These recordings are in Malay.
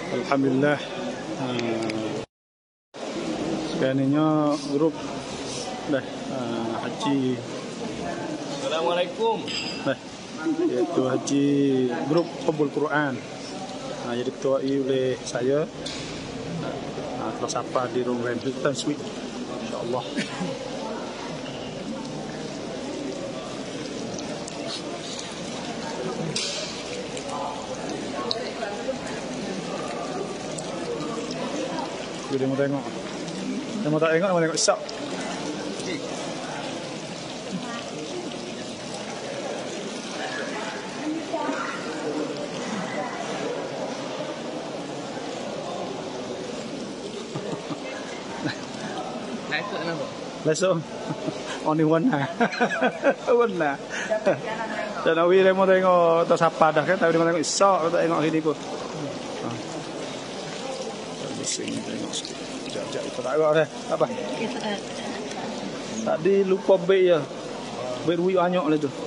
Alhamdulillah. Sekarangnya grup dah haji. Assalamualaikum. Yaitu haji grup Qabul Quran. Jadi ketuai oleh saya. Terus apa di Rombeng Hilton Suite. InsyaAllah. Dia mau tengok. Dia mau tak tengok, mau tengok isap. Lesson. Only one na. One na. Dan awi dia mau tengok tas apa dah kan? Tapi dia mau tengok isap, tak tengok ini ko. Sini tengok sikit. Sekejap kita tak agak dah. Apa? Tadi lupa beg je. Beg duit banyak lah tu.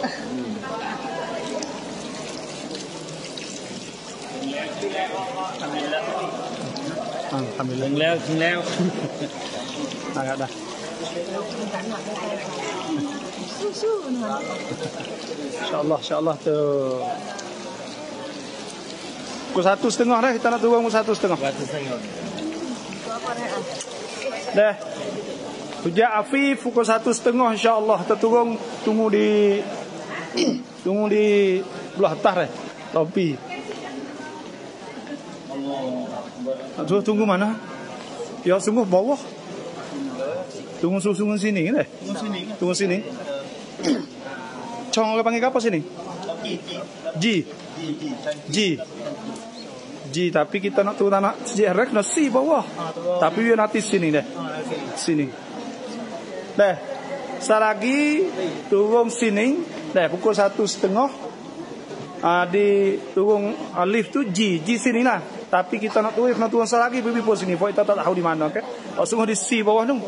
Alhamdulillah. Alhamdulillah. Agak dah. InsyaAllah tu. Pukul 1:30 dah kita nak turun pukul 1:30. 1:30. Dah. Hujah Afif pukul 1:30 insya-Allah kita turun tunggu di belah atas dah. Lobi. Tunggu mana? Ya sungguh bawah. Tunggu sini kan? Tunggu sini. Cong ke panggil apa sini? G, tapi kita nak turun anak jerek nasi bawah. Tapi dia nanti sini deh. Sini. Deh. Selagi turun sini, deh pukul 1:30. Di turun lift tu G sini lah. Tapi kita nak turun selagi pergi pun sini. Kita tak tahu di mana, okey. Oh sungguh di C bawah tu.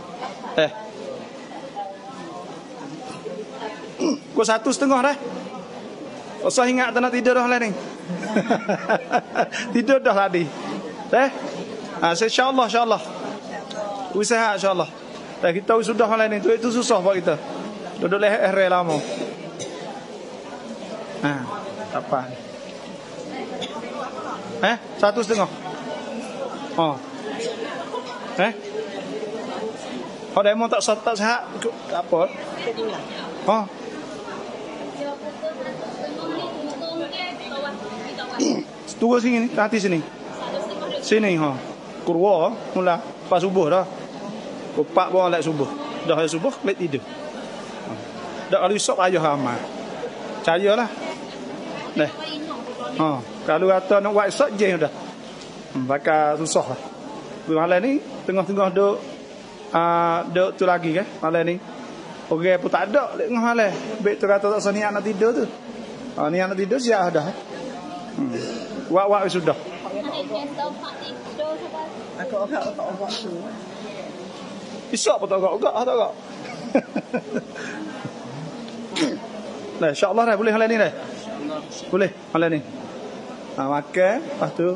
Pukul 1:30 dah. Usah ingat tak nak tidur dah lah ni. Tidur dah tadi. InsyaAllah. Usaha insyaAllah. Kita sudah malam ni. Itu susah buat kita. Duduk leher lama. Tak apa. 1:30. Kalau demo tak sihat, tak apa. Tunggu sini, nanti sini. Sini Kurwa mula pas subuh dah. Kupak bawa lek subuh. Dah subuh lek tidur. Dak kalau esok ayah amal. Percayalah. Dah. Kalau kata nak buat esok je dah. Bakal susah lah. Malam ni tengah-tengah duk tu lagi kan malam ni. Orang pun tak ada lek tengah malam. Baik tu kata tak seniat nak tidur tu. Niat nak tidur siap dah. Wak sudah. Isap pun tak agak. Nah, insya-Allah dah boleh malam ni dah. Boleh malam ni. Makan lepas tu.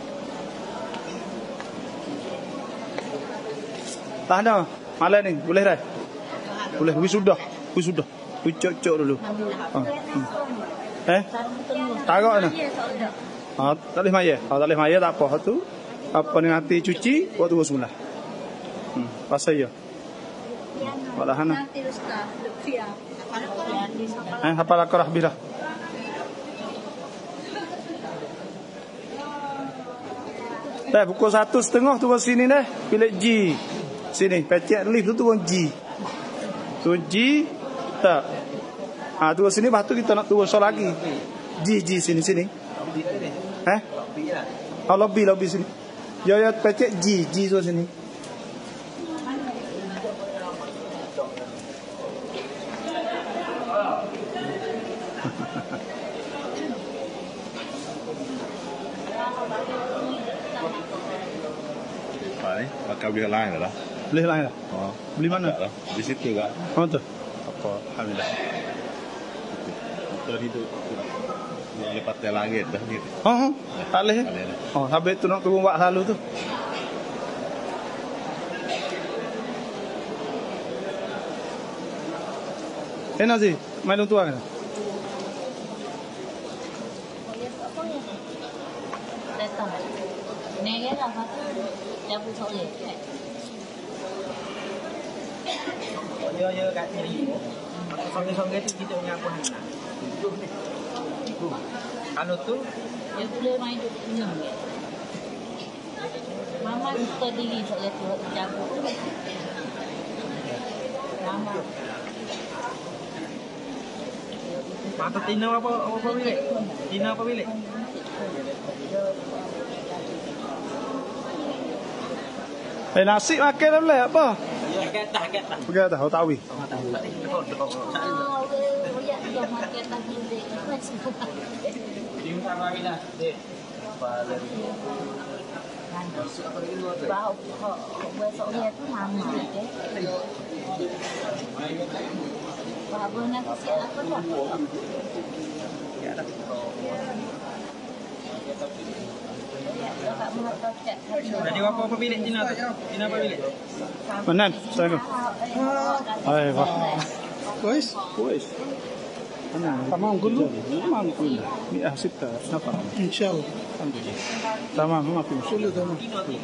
Tak ada malam ni boleh dah. Boleh sudah. Cocok dulu. Tarak mana? Tak boleh maya. Tak boleh maya tak apa tu. Apa ni nanti cuci buat tunggu semula. Pasal ya. Walahan. Apa lakarah birah. Dah pukul 1:30 turun sini dah. Bilik G. Sini pecek lift tu turun G. Tu G tak. Turun sini lepas tu kita nak turun so lagi. G sini. Lobby sini. Ya pecek G tu sini. Bakal beli lain lah. Beli lain lah. Beli mana? Di situ kan. Tu. Apa? Alhamdulillah. Kita hidup. Partai Langit dah ni. Tak boleh. Oh, habis tu nak turun wak selalu tu. Nazi, mai dong tuang. Yo kat sini. Songe-songe tu kita punya apa nak. Kalau tu dia boleh main dunia. Mama suka diri soalnya tu jago. Mama. mata Tina apa bilik? Tina apa bilik? Nasi makan dah boleh apa? Kat dah. Pergi atas, tahu. Bảo họ vừa sổ hiệp hàng mà đấy và vừa nay sẽ có một Jadi apa bilik Tina tu? Tina apa bilik? Manan, Assalamualaikum. Hai, wah. Kuis. Tamam kullu. Tamam kullu. 106. Kenapa? Insyaallah. Alhamdulillah. Tamam, maaf. Tamam.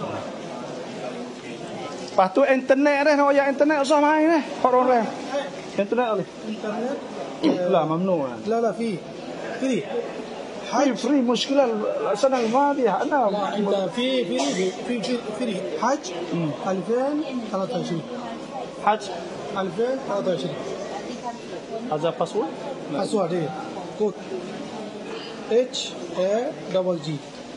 Lepas tu internet dah, nak ayat internet usah main dah. Hak orang. Internet boleh. Internet? Lah, mamnu. لا في فري free مشكلة السنة الماضية أنا انت في حج 2023 حج 2023 هذا باسورد باسورد ايه كود HAGG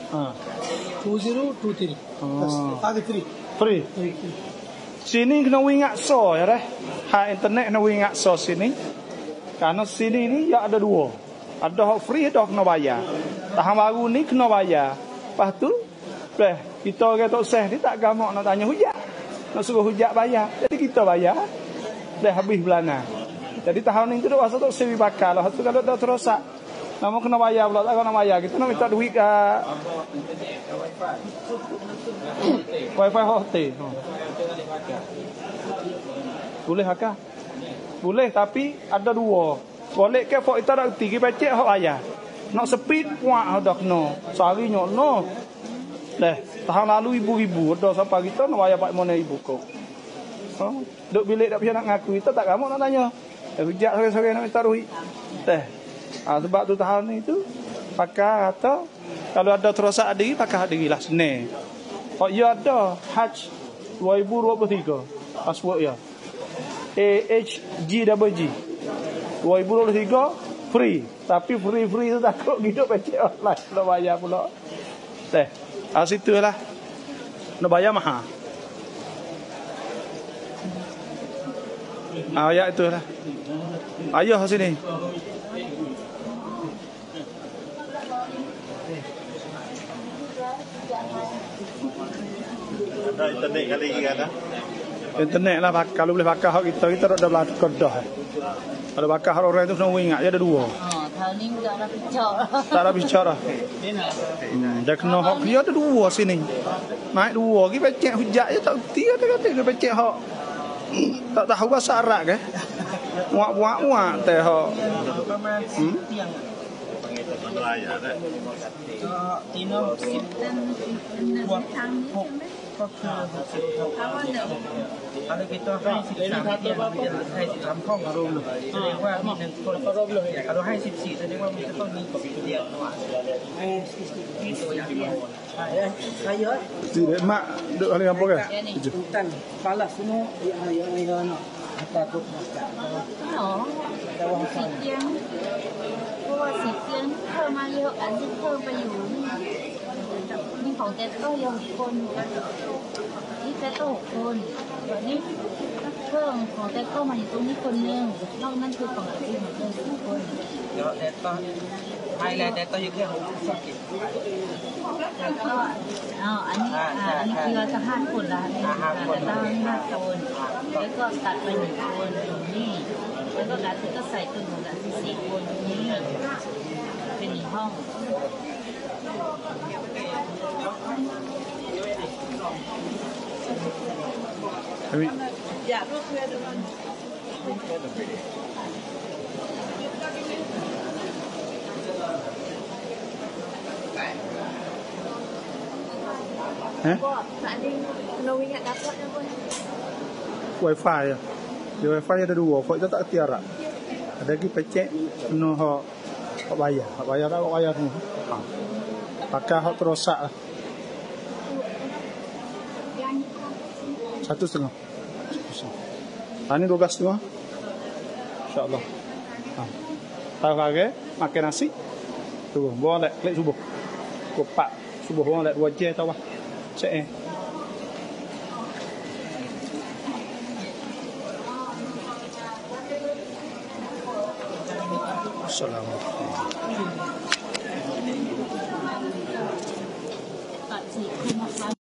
2023 بس هذه فري free sini kena ingat so ya dah hak internet kena ingat so sini karena sini ni ya ada dua ada hak free ada kena bayar tahun baru ni kena bayar lepas tu kita orang tok seh ni tak gamak nak tanya hujat nak suruh hujat bayar jadi kita bayar dah habis bulanan jadi tahun ni tu dah rasa tok sewi bakal lepas tu kalau dah terosak nama kena bayar pula tak kena bayar kita nak minta duit ke wifi hotel boleh akak boleh tapi ada dua boleh ke fok kita dah tinggi pecek hok bayar nak speed kuat dah kena sehari nyok no dah tahun lalu ibu-ibu ada sampai kita nak bayar 4 mana ibu kau duk bilik tak bisa nak ngaku kita tak kamu nak tanya hujat sore-sore nak minta duit sebab tu tahun ni tu pakai atau kalau ada terosak diri pakai diri lah sini kok ya ada Haj 2023 password ya AHGWG 2023 free tapi free tu takut hidup pecek online nak bayar pula situ lah nak bayar mahal ayat itu lah ayah sini Ada internet kali ni kan? Internet lah kalau boleh pakai hak kita dah belakang dah. Kalau pakai hak orang tu kena ingat dia ada dua. tahun ni tak ada picak Tak ada bicara. Dah kena hak dia ada dua sini. Naik dua lagi pecek hujat je tak reti kata dia pecek hak. Tak tahu bahasa Arab ke? Muak teh hak. Mana ayat dah. Tina kalau kitaให้13เที่ยงให้13ห้องอารมณ์แสดงว่ามี1คนkalauให้14แสดงว่ามันจะต้องมีกับเดียวนี่ตัวอย่าง saya Tidak mak duk kali apa ke? hutan pala semua yang takut masak 10 เตียงเพราะว่า10 เตียงเพิ่มมาเยอะอันที่เพิ่มไปอยู่นี่ของเจ๊ก็ยัง6 คนนี่เจ๊ก็6 คนแบบนี้เพิ่มของเจ๊ก็มาอยู่ตรงนี้คนนึงนอกนั้นคือของที่เหมือนเดิมทุกคนเดี๋ยวแต่ต้องไทยแลนด์แต่ต้องอยู่แค่60กิโลแล้วก็อันนี้คือเราจะ5 คนละแต่ต้อง5 คนแล้วก็ตัดไป1 คนตรงนี้แล้วก็ตัดก็ใส่ตัวหนึ่ง4 คนตรงนี้เป็น1 ห้ห้อง Ami. อยากร่วมเพื่อนด้วย Eh? Kok tadi no ingat dapat apa? Wifi ya. Di wifi ada dua, kok itu tak tiara. Ada lagi pecek no hok bayar. Hok bayar tak bayar semua. Ha. Pakai hok terosak lah. 1,5. Ini 12,5. InsyaAllah. Ha. Tahu lagi makan nasi. Tu, boleh klik subuh. Kopak subuh boleh 2 je tahu. Cek. Assalamualaikum.